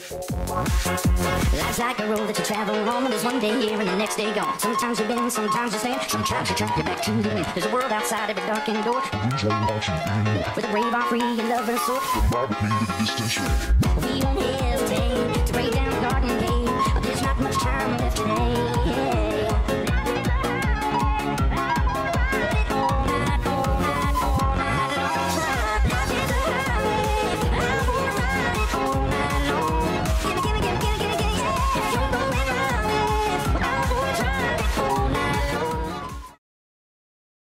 Life's like a road that you travel on. There's one day here and the next day gone. Sometimes you bend, sometimes you stand. Sometimes you turn your back to the wind. There's a world outside every darkened door. With a brave are free and love and soar. Ride with me to the distant shore. We won't hesitate to break down the garden gate. There's not much time left today.